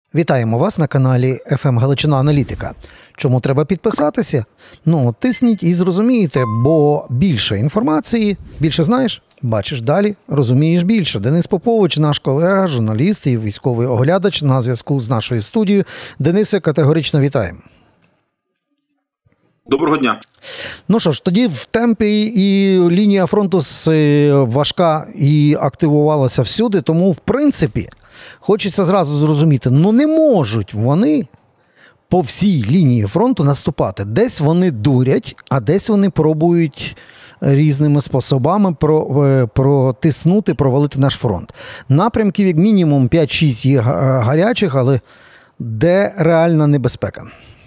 Вітаємо вас на каналі FM Галичина Аналітика. Чому треба підписатися? Тисніть і зрозумієте, бо більше інформації, більше знаєш, бачиш далі, розумієш більше. Денис Попович, наш колега, журналіст і військовий оглядач на зв'язку з нашою студією. Денисе, категорично вітаємо. Доброго дня. Ну що ж, тоді в темпі і лінія фронту важка і активувалася всюди, тому в принципі хочеться зразу зрозуміти, не можуть вони по всій лінії фронту наступати. Десь вони дурять, а десь вони пробують різними способами протиснути, провалити наш фронт. Напрямків як мінімум 5-6 є гарячих, але де реальна небезпека?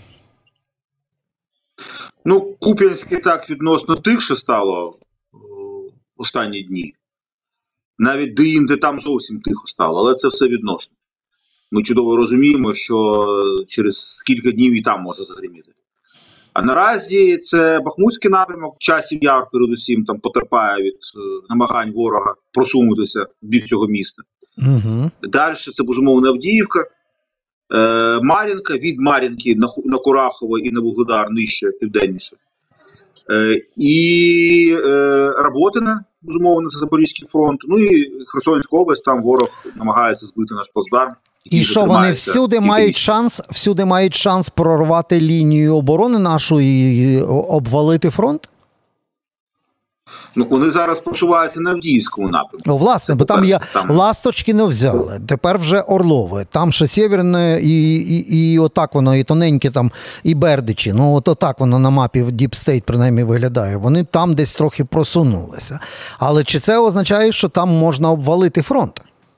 Куп'янське так відносно тихше стало останні дні. Навіть де-інде там зовсім тихо стало, але це все відносно. Ми чудово розуміємо, що через кілька днів і там може загриміти. А наразі це Бахмутський напрямок, Часів Яр передусім там потерпає від намагань ворога просунутися в бік цього міста. Угу. Далі це, безумовно, Авдіївка, Мар'їнка, від Мар'їнки на Курахове і на Вугледар нижче, південніше. І Роботине, безумовно, це Запорізький фронт. І Херсонська область, там ворог намагається збити наш плацдарм. І що вони всюди мають шанс прорвати лінію оборони нашу і обвалити фронт? Вони зараз просуваються на Авдіївському напрямку. Власне, бо там Ласточки не взяли, тепер вже Орлове, там ще Сєвєрне і отак воно, і тоненьке там, і Бердичі. Отак воно на мапі в Deep State принаймні виглядає. Вони там десь трохи просунулися. Але чи це означає, що там можна обвалити фронт?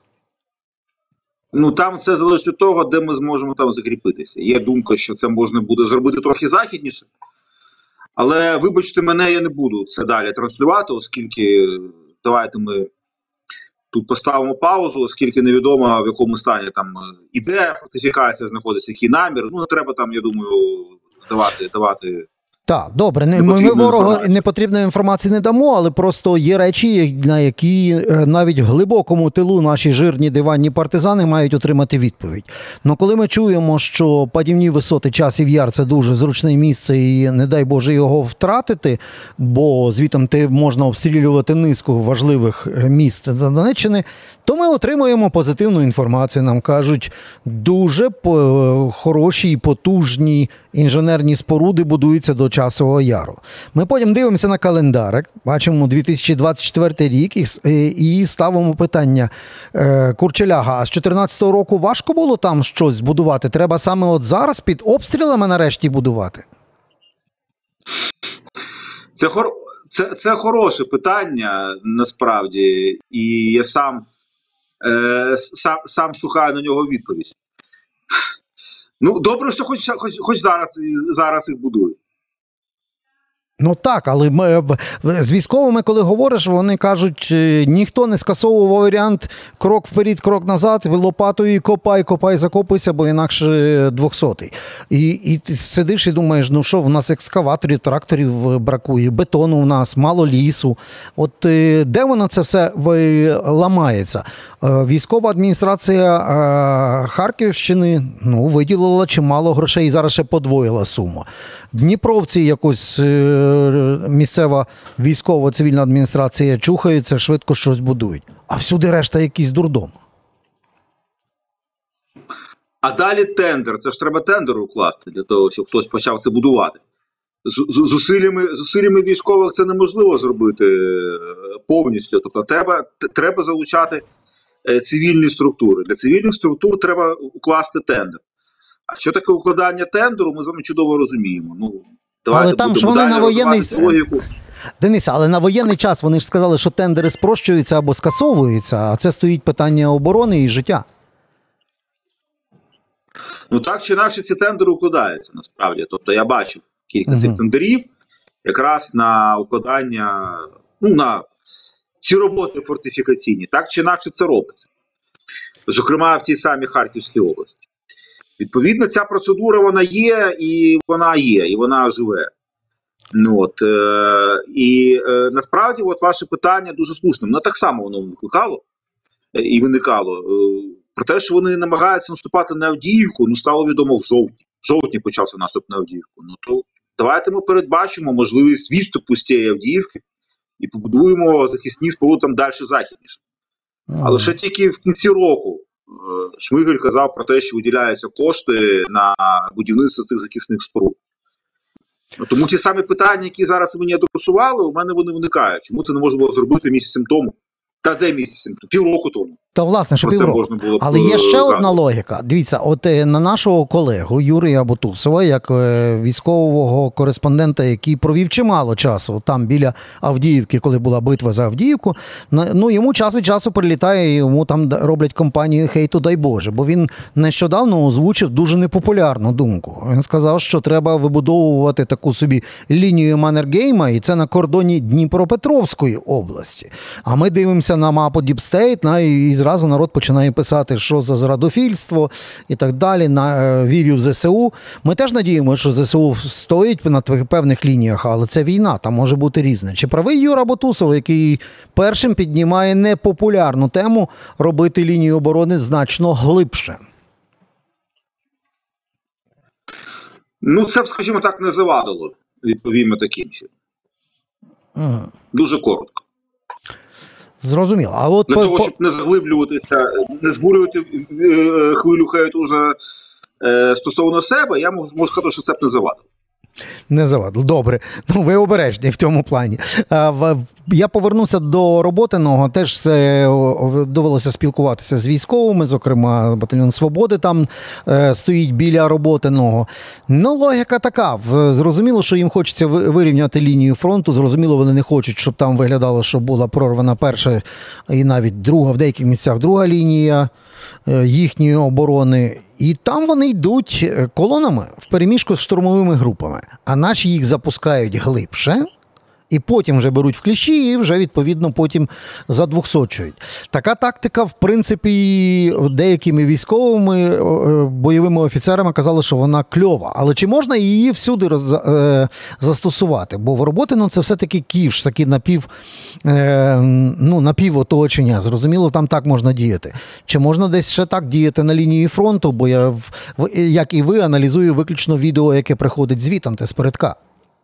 Там все залежить від того, де ми зможемо там закріпитися. Є думка, що це можна буде зробити трохи західніше. Але, вибачте мене, я не буду це далі транслювати, оскільки давайте ми тут поставимо паузу, оскільки невідомо, в якому стані там іде фортифікація, знаходиться, який намір. Не треба там, я думаю, давати. Так, добре, ми ворогу непотрібної інформації не дамо, але просто є речі, на які навіть в глибокому тилу наші жирні диванні партизани мають отримати відповідь. Коли ми чуємо, що падівні висоти Часів Яр – це дуже зручне місце і не дай Боже його втратити, бо звітом можна обстрілювати низку важливих міст Донеччини, то ми отримуємо позитивну інформацію. Нам кажуть, дуже хороші і потужні інженерні споруди будуються до Часового Яру. Ми потім дивимося на календарик, бачимо 2024 рік і ставимо питання. Курчеляга, а з 2014 року важко було там щось збудувати? Треба саме от зараз під обстрілами нарешті будувати? Це хороше питання, насправді, і я сам шукаю на нього відповідь. Добре, що хоч зараз їх будують. Так, але з військовими, коли говориш, вони кажуть, ніхто не скасовував варіант крок вперед, крок назад, лопатою копай, закопуйся, бо інакше 200-й. І ти сидиш і думаєш, що в нас екскаваторів, тракторів бракує, бетону в нас, мало лісу. От де воно це все ламається? Військова адміністрація Харківщини виділила чимало грошей і зараз ще подвоїла суму. Дніпровці якось місцева військова цивільна адміністрація чухається, швидко щось будують. А всюди решта якийсь дурдом. А далі тендер. Це ж треба тендер укласти для того, щоб хтось почав це будувати. Зусиллями військових це неможливо зробити повністю. Тобто треба залучати цивільні структури. Для цивільних структур треба укласти тендер. А що таке укладання тендеру, ми з вами чудово розуміємо. Але там ж вони на воєнний... Денисе, але на воєнний час вони ж сказали, що тендери спрощуються або скасовуються, а це стоїть питання оборони і життя. Так чи інакше ці тендери укладаються, насправді. Тобто я бачив кілька цих тендерів якраз на укладання, на ці роботи фортифікаційні. Так чи інакше це робиться. Зокрема, в тій самій Харківській області. Відповідно, ця процедура, вона є, і вона живе. Насправді, ваше питання дуже слушне. Так само воно викликало і виникало. Про те, що вони намагаються наступати на Авдіївку, ну стало відомо в жовтні. В жовтні почався наступ на Авдіївку. Ну то давайте ми передбачимо можливість відступу з цієї Авдіївки і побудуємо захисні споруди там далі західніше. Але ще тільки в кінці року Шмигаль казав про те, що виділяються кошти на будівництво цих захисних споруд. Тому ті самі питання, які зараз мені адресували, у мене вони виникають. Чому це не можна було зробити місяцем тому? Та де місяцем? Півроку тому. Та, власне, що півроку. Але є ще одна логіка. Дивіться, от на нашого колегу Юрія Бутусова, як військового кореспондента, який провів чимало часу там біля Авдіївки, коли була битва за Авдіївку, ну йому час від часу прилітає, і йому там роблять кампанію «Хейту, дай Боже», бо він нещодавно озвучив дуже непопулярну думку. Він сказав, що треба вибудовувати таку собі лінію Маннергейма, і це на кордоні Дніпропетровської області. А ми дивимося на мапу Deep State, і зразу народ починає писати, що за зрадофільство і так далі, на вірю в ЗСУ. Ми теж надіємося, що ЗСУ стоїть на певних лініях, але це війна, там може бути різне. Чи правий Юра Бутусов, який першим піднімає непопулярну тему робити лінію оборони значно глибше? Ну, це, скажімо так, не завадило, відповімо таким чином. Дуже коротко. Зрозуміло. А от для того, щоб не заглиблюватися, не збурювати хвилю хейту вже стосовно себе, я можу сказати, що це б не завадило. Не завадило. Добре. Ну, ви обережні в цьому плані. Я повернувся до Роботиного. Теж довелося спілкуватися з військовими, зокрема, батальйон Свободи там стоїть біля Роботиного. Ну, логіка така. Зрозуміло, що їм хочеться вирівняти лінію фронту. Зрозуміло, вони не хочуть, щоб там виглядало, що була прорвана перша і навіть друга, в деяких місцях друга лінія їхньої оборони. І там вони йдуть колонами впереміжку з штурмовими групами. А наші їх запускають глибше, і потім вже беруть в кліщі, і вже, відповідно, потім задвохсочують. Така тактика, в принципі, деякими військовими бойовими офіцерами казали, що вона кльова. Але чи можна її всюди застосувати? Бо в Роботино це все-таки ківш, такі напівоточення. Зрозуміло, там так можна діяти. Чи можна десь ще так діяти на лінії фронту? Бо я, як і ви, аналізую виключно відео, яке приходить звітом, те спередка.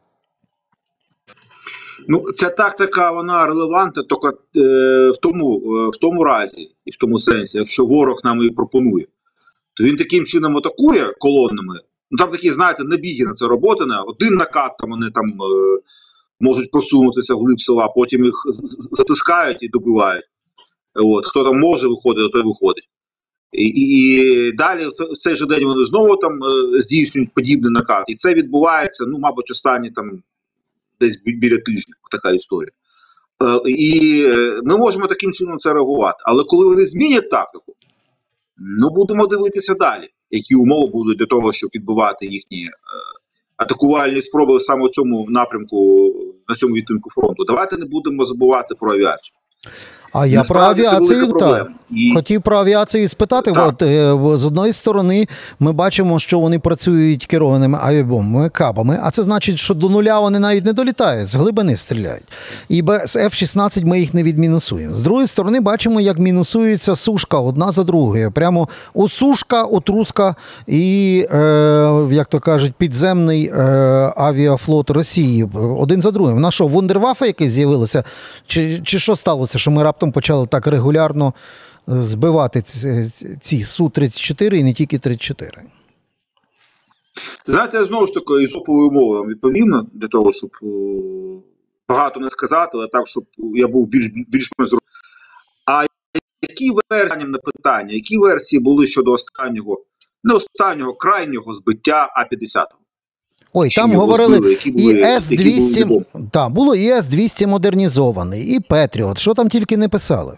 Ну, ця тактика, вона релевантна тільки в тому разі і в тому сенсі, якщо ворог нам її пропонує, то він таким чином атакує колоннами. Ну, там такі, знаєте, набіги на це Роботине, один накат, там вони там можуть просунутися вглиб села, потім їх затискають і добивають. От, хто там може виходити, той виходить. І далі в цей же день вони знову там здійснюють подібний накат. І це відбувається, ну, мабуть, останні там десь біля тижня, така історія. І ми можемо таким чином це реагувати. Але коли вони змінять тактику, ну будемо дивитися далі, які умови будуть для того, щоб відбивати їхні атакувальні спроби саме в цьому напрямку, на цьому відтинку фронту. Давайте не будемо забувати про авіацію. А я про авіацію хотів про авіацію спитати. От, з одної сторони ми бачимо, що вони працюють керованими авіабомбами, кабами, а це значить, що до нуля вони навіть не долітають, з глибини стріляють. І без F-16 ми їх не відмінусуємо. З другої сторони бачимо, як мінусується сушка одна за другою. Прямо сушка, отруска і, як то кажуть, підземний авіафлот Росії. Один за другим. В нас що, вундерваффе якесь з'явилося? Чи що сталося, що ми раптом почали так регулярно збивати ці Су-34 і не тільки 34? Знаєте, я знову ж таки ізоповою мовою вам відповім, для того, щоб багато не сказати, але так, щоб я був більш А які версії на питання, які версії були щодо крайнього збиття А-50? Ой, там говорили і С-200, так, було і С-200 модернізований, і Петріот, що там тільки не писали.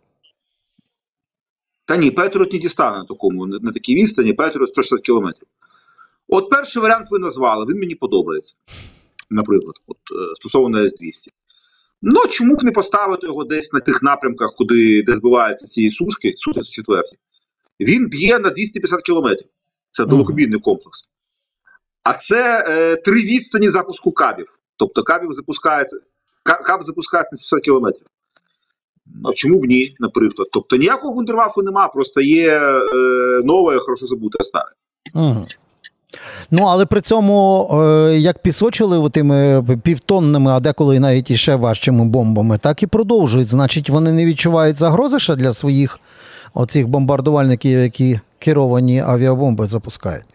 Та ні, Петріот не дістане на такій відстані, Петріот 160 кілометрів. От перший варіант ви назвали, він мені подобається, наприклад, стосовно С-200. Ну, чому б не поставити його десь на тих напрямках, де збиваються ці сушки, Су-34? Він б'є на 250 кілометрів, це далекобійний комплекс. А це 3 відстані запуску кабів. Тобто каб запускається на 70 кілометрів. А чому б ні, наприклад? Тобто ніякого вундервафу нема, просто є нове, хорошо забуте старе. Угу. Ну, але при цьому, як пісочили тими півтонними, а деколи навіть іще важчими бомбами, так і продовжують. Значить, вони не відчувають загрози ще для своїх оцих бомбардувальників, які керовані авіабомби запускають.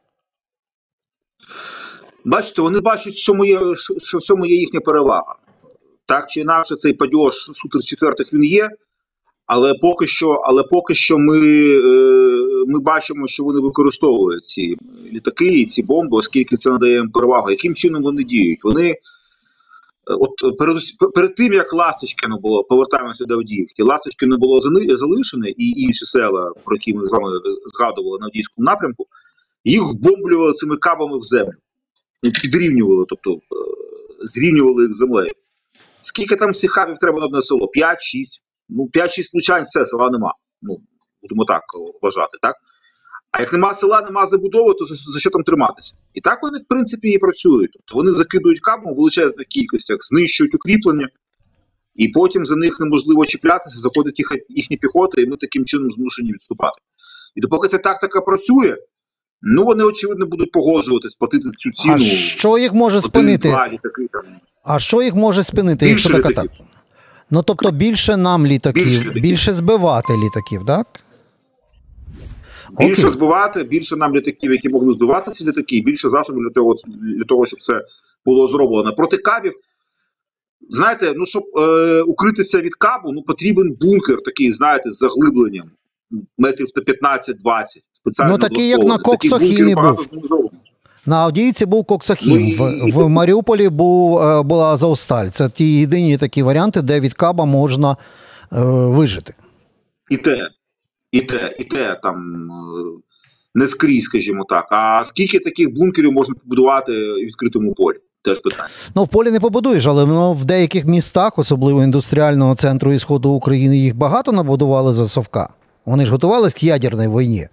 Бачите, вони бачать, що в цьому є їхня перевага. Так чи інакше, цей падьож Су-34 він є, але поки що ми бачимо, що вони використовують ці літаки і ці бомби, оскільки це надає їм перевагу. Яким чином вони діють? Вони, от перед тим, як Ласточкино було, повертаємося до Авдіївки, Ласточкино було залишене і інші села, про які ми з вами згадували на Авдіївському напрямку, їх вбомблювали цими кабами в землю. Підрівнювали, тобто зрівнювали їх з землею. Скільки там цих хабів треба на одне село? 5-6. Ну, 5-6 влучань, все, села нема. Ну, будемо так вважати, так? А як нема села, нема забудови, то за що там триматися? І так вони, в принципі, і працюють. Тобто вони закидують кабом в величезних кількостях, знищують укріплення, і потім за них неможливо чіплятися, заходить їхня піхота, і ми таким чином змушені відступати. І допоки ця тактика працює, ну, вони, очевидно, будуть погоджуватись, платити цю ціну. А що їх може спинити? А що їх може спинити, якщо така так? Ну, тобто більше нам літаків, більше збивати літаків, так? Більше збивати, більше нам літаків, які могли збивати ці літаки, більше засобів для того, щоб це було зроблено. Проти кабів, знаєте, ну, щоб укритися від кабу, ну, потрібен бункер такий, знаєте, з заглибленням метрів на 15-20. Ну, такий, як на Коксохімі був. На Авдіївці був Коксохім, в Маріуполі була Азовсталь. Це ті єдині такі варіанти, де від каба можна вижити. І те там не скрізь, скажімо так. А скільки таких бункерів можна побудувати в відкритому полі? Теж питання. Ну, в полі не побудуєш, але в деяких містах, особливо індустріального центру і Сходу України, їх багато набудували за совка. Вони ж готувалися к ядерній війні.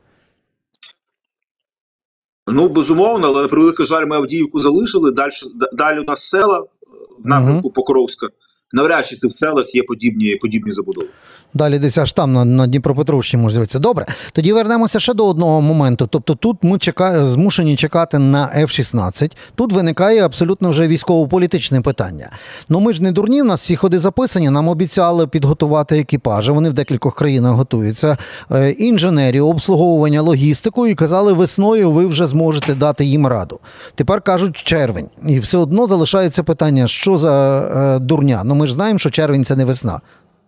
Ну, безумовно, але, на превеликий жаль, ми Авдіївку залишили. Далі у нас села в напрямку Покровська. Навряд чи в селах є подібні забудови. Далі десь аж там, на Дніпропетровщині, може з'явитися. Добре, тоді вернемося ще до одного моменту. Тобто тут ми змушені чекати на F-16. Тут виникає абсолютно вже військово-політичне питання. Ну ми ж не дурні, в нас всі ходи записані, нам обіцяли підготувати екіпажі, вони в декількох країнах готуються, інженерію, обслуговування, логістику, і казали, весною ви вже зможете дати їм раду. Тепер кажуть червень. І все одно залишається питання, що за дурня? Ну ми ж знаємо, що червень – це не весна.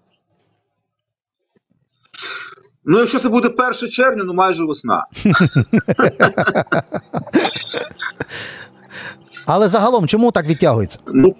Ну, якщо це буде 1 червня, ну майже весна. Але загалом, чому так відтягується?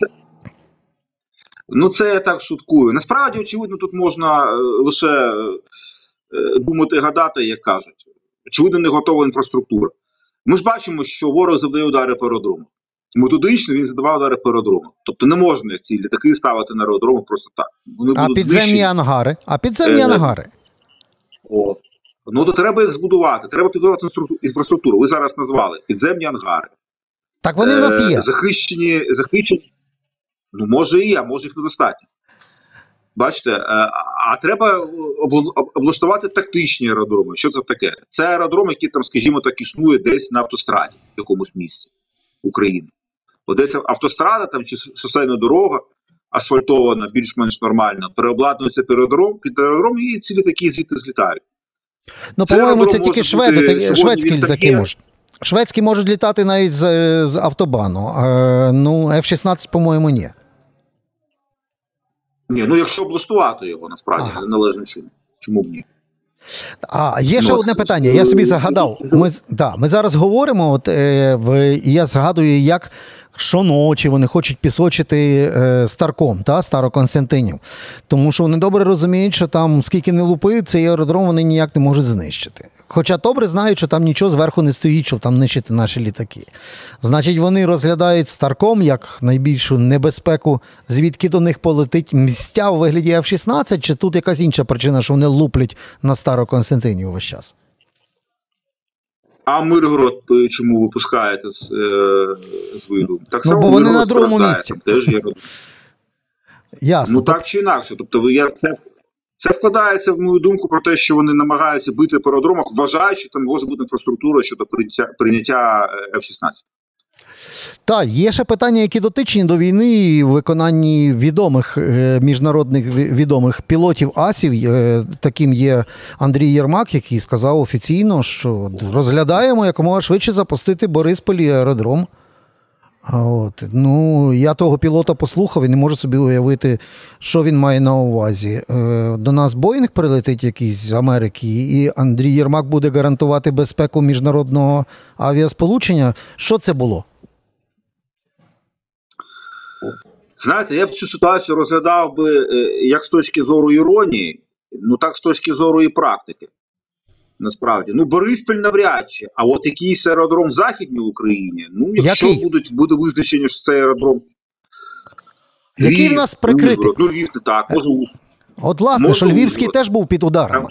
Це я так шуткую. Насправді, очевидно, тут можна лише думати і гадати, як кажуть. Очевидно, не готова інфраструктура. Ми ж бачимо, що ворог завдає удари по аеродрому. Методично він задавав удари по аеродрому. Тобто не можна ці літаки ставити на аеродрому просто так. Вони а підземні ангари? Ангари? Ну, то треба їх збудувати. Треба підготувати інфраструктуру. Ви зараз назвали підземні ангари. Так вони в нас є. Захищені. Ну, може і є, а може їх недостатньо. Бачите? А треба облаштувати тактичні аеродроми. Що це таке? Це аеродром, який там, скажімо так, існує десь на автостраді в якомусь місці України. Десь автострада там, чи шосейна дорога асфальтована, більш-менш нормально, переобладнується під аеродром, і ці літаки звідти злітають. Ну, по-моєму, це тільки шведські літаки можуть. Шведські можуть літати навіть з автобану. Ну, F-16, по-моєму, ні. Ні, ну якщо облаштувати його, насправді, належним чином. Чому б ні? Є ще одне питання. Я собі згадав. Ми зараз говоримо, я згадую, як щоночі вони хочуть пісочити Старком, Староконстантинів. Тому що вони добре розуміють, що там, скільки не лупи, цей аеродром вони ніяк не можуть знищити. Хоча добре знають, що там нічого зверху не стоїть, щоб там нищити наші літаки. Значить, вони розглядають Старком як найбільшу небезпеку, звідки до них полетить мстя у вигляді F-16, чи тут якась інша причина, що вони луплять на Староконстантинів увесь час? А Миргород чому випускаєте з виду? Так само бо вони на другому місці. Теж є. Ясно. Ну так чи інакше. Тобто це вкладається в мою думку про те, що вони намагаються бити по аеродромах, вважаючи, що там може бути інфраструктура щодо прийняття F-16. Так, є ще питання, які дотичні до війни і виконанні відомих міжнародних відомих пілотів АСів. Таким є Андрій Єрмак, який сказав офіційно, що розглядаємо якомога швидше запустити Борисполі аеродром. От. Ну, я того пілота послухав і не можу собі уявити, що він має на увазі. До нас Боїнг прилетить якийсь з Америки, і Андрій Єрмак буде гарантувати безпеку міжнародного авіасполучення. Що це було? Знаєте, я б цю ситуацію розглядав би як з точки зору іронії, ну так з точки зору і практики. Насправді. Ну, Бориспіль навряд чи. А от якийсь аеродром в Західній Україні, ну, якщо буде визначення, що це аеродром. Який в нас прикритий? Ужгород. Ну, Львів не так, може Ужгород. От, власне, що Львівський теж був під ударами.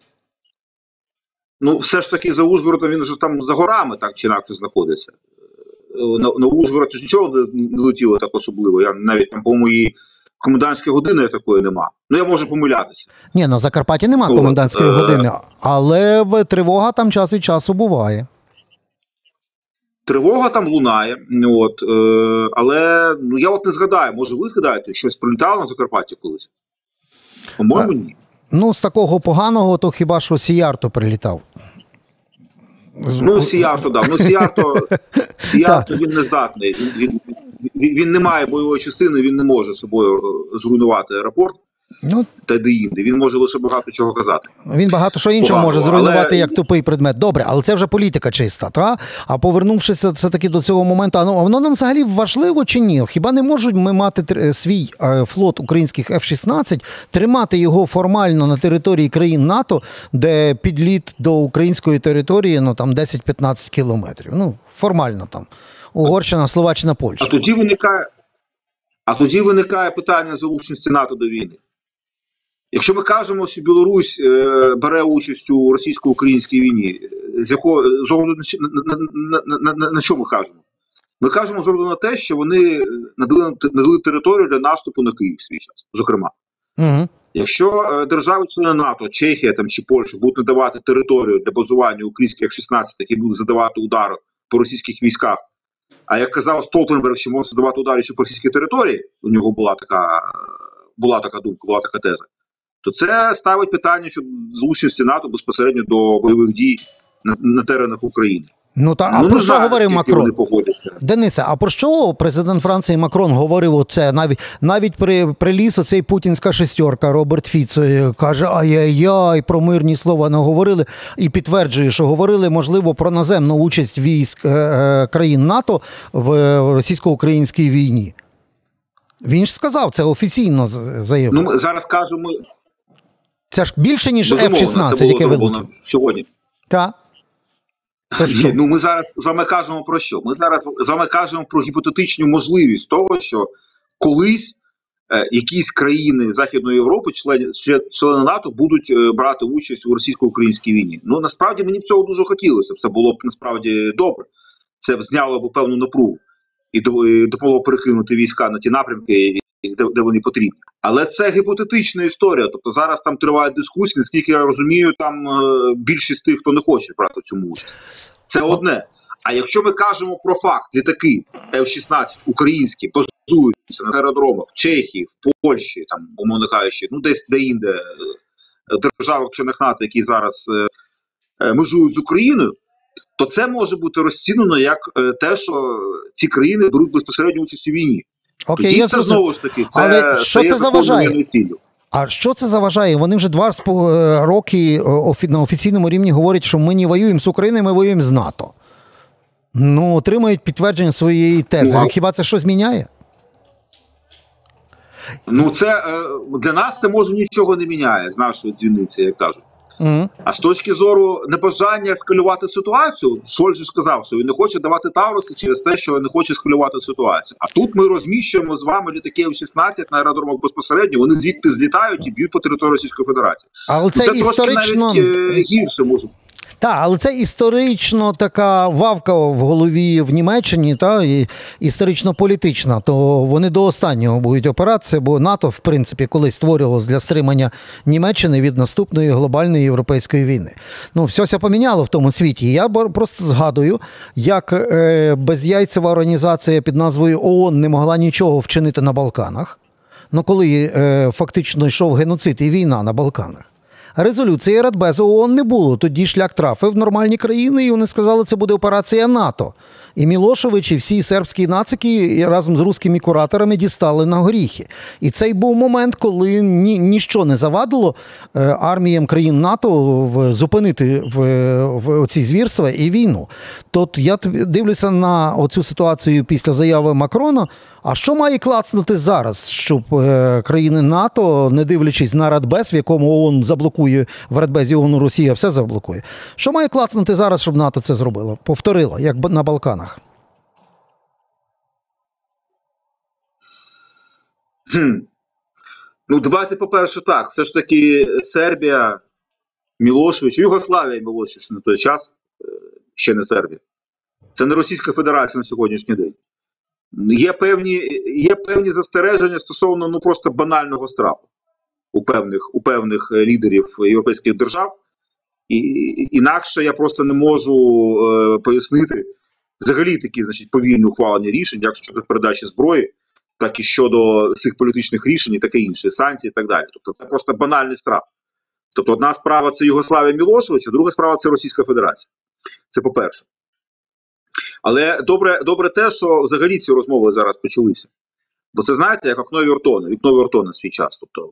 Ну, все ж таки за Ужгородом він вже там за горами так чи інакше знаходиться. На Ужгород ж нічого не летіло так особливо. Я навіть там, по-моєму, і комендантської години такої нема. Ну, я можу помилятися. Ні, на Закарпатті нема комендантської години, але тривога там час від часу буває. Тривога там лунає, але ну, я от не згадаю, може ви згадаєте, щось прилітало на Закарпатті колись? По-моєму, ні. Ну, з такого поганого, то хіба що Сіярто прилітав. Ну, Сіярто, да. Ну, Сіярто він не здатний. Він не має бойової частини, він не може собою зруйнувати аеропорт. Ну, та де-інде. Він може лише багато чого казати. Він багато що іншого може зруйнувати, як тупий предмет. Добре, але це вже політика чиста, та? А повернувшись все-таки до цього моменту, воно нам взагалі важливо чи ні? Хіба не можуть ми мати свій флот українських F-16, тримати його формально на території країн НАТО, де підліт до української території, ну, там 10-15 кілометрів. Ну, формально там. Угорщина, Словаччина, Польща. А тоді виникає питання залученості НАТО до війни. Якщо ми кажемо, що Білорусь бере участь у російсько-українській війні, з якого з огляду на що ми кажемо? Ми кажемо з огляду на те, що вони надали територію для наступу на Київ в свій час, зокрема. Угу. Якщо держави-члени НАТО, Чехія там, чи Польща будуть надавати територію для базування українських F-16, які будуть задавати удари по російських військах, а як казав Столтенберг, що може задавати удари ще по російській території, у нього була така думка, була така теза, то це ставить питання щодо залученості НАТО безпосередньо до бойових дій на теренах України. Ну, а про що говорив Макрон? Денисе, а про що президент Франції Макрон говорив оце? Навіть приліз оцей путінська шестерка, Роберт Фіцо, каже, ай-яй-яй, про мирні слова не говорили, і підтверджує, що говорили, можливо, про наземну участь військ країн НАТО в російсько-українській війні. Він ж сказав, це офіційно заявив. Ну, ми зараз кажемо... Це ж більше, ніж F-16, яке вилетіло. Сьогодні. Так. Ну, ми зараз з вами кажемо про що? Ми зараз з вами кажемо про гіпотетичну можливість того, що колись якісь країни Західної Європи, члени НАТО, будуть брати участь у російсько-українській війні. Ну, насправді, мені б цього дуже хотілося. Це було б, насправді, добре. Це б зняло б певну напругу і допомогло перекинути війська на ті напрямки, де вони потрібні. Але це гіпотетична історія. Тобто зараз там тривають дискусії, наскільки я розумію, там більшість тих, хто не хоче брати в цьому участь. Це одне. А якщо ми кажемо про факт, літаки F-16 українські базуються на аеродромах в Чехії, в Польщі, там, умовно кажучи, ну десь де-інде, державах-членах НАТО, які зараз межують з Україною, то це може бути розцінено як те, що ці країни беруть безпосередню участь у війні. Окей, я це знову ж таки, але що це заважає? А що це заважає? Вони вже 2 роки на офіційному рівні говорять, що ми не воюємо з Україною, ми воюємо з НАТО. Ну, отримають підтвердження своєї тези. Хіба це щось міняє? Ну, це для нас це може нічого не міняє з нашої дзвіниці, як кажуть. А з точки зору небажання ескалювати ситуацію, Шольц ж сказав, що він не хоче давати Тауруси через те, що він не хоче ескалювати ситуацію. А тут ми розміщуємо з вами літаки F-16 на аеродромах безпосередньо, вони звідти злітають і б'ють по території Російської Федерації. Але це історично... навіть гірше може. Так, але це історично така вавка в голові в Німеччині, та, і історично-політична, то вони до останнього будуть опиратися, бо НАТО, в принципі, колись створювалося для стримання Німеччини від наступної глобальної європейської війни. Ну, все поміняло в тому світі. Я просто згадую, як безяйцева організація під назвою ООН не могла нічого вчинити на Балканах, ну, коли фактично йшов геноцид і війна на Балканах. Резолюції Радбезу ООН не було. Тоді шлях трафив в нормальні країни, і вони сказали, це буде операція НАТО. І Мілошевич, і всі сербські нацики разом з руськими кураторами дістали на горіхи. І цей був момент, коли ніщо не завадило арміям країн НАТО зупинити в ці звірства і війну. Тот я дивлюся на оцю ситуацію після заяви Макрона. А що має клацнути зараз, щоб країни НАТО, не дивлячись на Радбез, в якому ООН заблокує, в Радбезі ООН Росія все заблокує. Що має клацнути зараз, щоб НАТО це зробило? Повторило, як на Балканах. Ну, давайте, по-перше, так. Все ж таки Сербія, Мілошевич, Югославія Мілошевич на той час, ще не Сербія. Це не Російська Федерація на сьогоднішній день. Є певні застереження стосовно просто банального страху у певних лідерів європейських держав. І інакше я просто не можу пояснити взагалі такі, значить, повільні ухвалення рішень, як щодо передачі зброї, так і щодо цих політичних рішень і таке інше, санкцій і так далі. Тобто це просто банальний страх. Тобто одна справа – це Югославія Мілошевича, друга справа – це Російська Федерація. Це по-перше. Але добре те, що взагалі ці розмови зараз почалися. Бо це, знаєте, як вікно Віртона в свій час. Тобто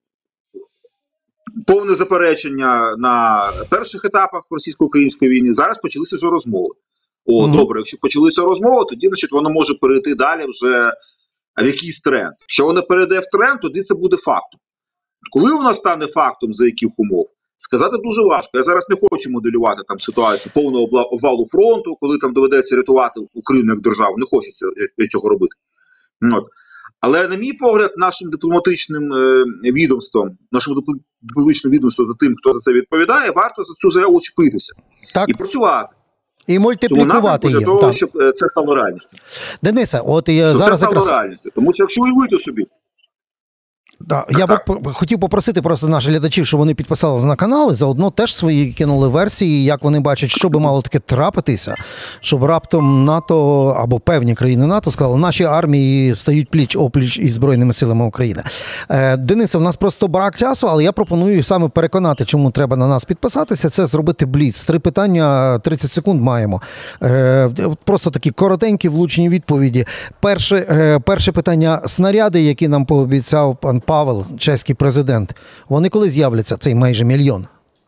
повне заперечення на перших етапах російсько-української війни, зараз почалися вже розмови. Добре, якщо почалися розмови, тоді, значить, воно може перейти далі вже в якийсь тренд. Якщо воно перейде в тренд, тоді це буде фактом. Коли воно стане фактом, за яких умов, сказати дуже важко. Я зараз не хочу моделювати там ситуацію повного обвалу фронту, коли там доведеться рятувати Україну як державу. Не хочу цього робити. От. Але, на мій погляд, нашим дипломатичним відомством за тим, хто за це відповідає, варто за цю заяву чіпитися. Так. І працювати. І мультиплікувати їм. Для того, щоб це стало реальністю. Денисе, от я зараз це стало реальністю. Тому що якщо уявити собі, да, я хотів попросити просто наших глядачів, щоб вони підписалися на канал і заодно теж свої кинули версії, як вони бачать, що би мало таке трапитися, щоб раптом НАТО або певні країни НАТО сказали, наші армії стають пліч-опліч із Збройними силами України. Денисе, у нас просто брак часу, але я пропоную саме переконати, чому треба на нас підписатися, це зробити бліц. 3 питання, 30 секунд маємо. Просто такі коротенькі, влучні відповіді. Перше питання. Снаряди, які нам пообіцяв пан Павел, чеський президент, вони коли з'являться, цей майже мільйон?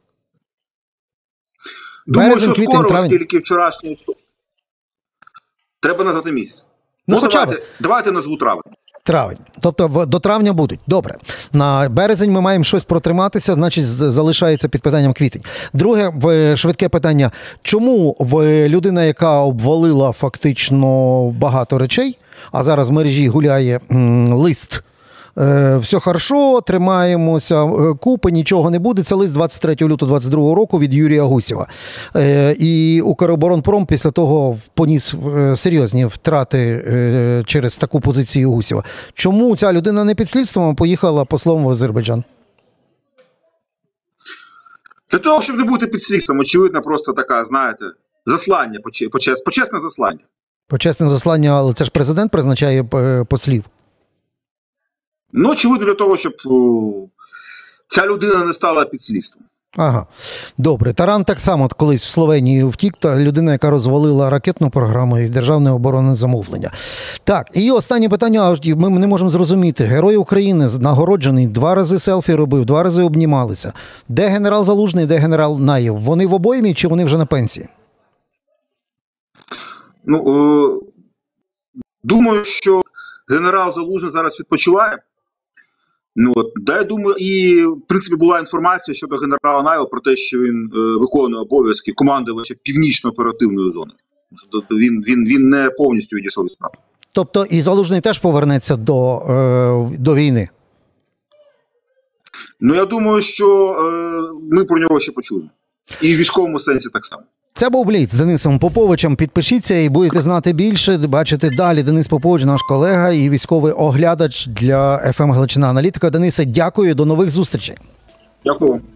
Думаю, березень, що квітень, скоро, травень? оскільки вчорашній... Треба назвати місяць. Давайте назву травень. Травень. Тобто до травня будуть. Добре. На березень ми маємо щось протриматися, значить залишається під питанням квітень. Друге, швидке питання. Чому людина, яка обвалила фактично багато речей, а зараз в мережі гуляє лист «Все хорошо, тримаємося купи, нічого не буде». Це лист 23 лютого 2022 року від Юрія Гусєва. І Укроборонпром після того поніс серйозні втрати через таку позицію Гусєва. Чому ця людина не під слідством, а поїхала послом в Азербайджан? Для того, щоб не бути під слідством, очевидно, просто така, знаєте, заслання, почесне заслання. Почесне заслання, але це ж президент призначає послів. Ну, очевидно, для того, щоб ця людина не стала під слідством. Ага, добре. Таран так само колись в Словенії втік, та людина, яка розвалила ракетну програму і державне оборонне замовлення. Так, і останнє питання, ми не можемо зрозуміти. Герой України нагороджений, 2 рази селфі робив, 2 рази обнімалися. Де генерал Залужний, де генерал Наєв? Вони в обоймі чи вони вже на пенсії? Ну, думаю, що генерал Залужний зараз відпочиває. Ну, я думаю, і в принципі була інформація щодо генерала Наєва про те, що він виконує обов'язки командувача Північно-оперативної зони. Він не повністю відійшов від справи. Тобто і Залужний теж повернеться до війни? Ну, я думаю, що ми про нього ще почуємо. І в військовому сенсі так само. Це був Бліц з Денисом Поповичем. Підпишіться і будете знати більше, бачити далі. Денис Попович, наш колега і військовий оглядач для FM Галичина Аналітика. Денисе, дякую, до нових зустрічей. Дякую.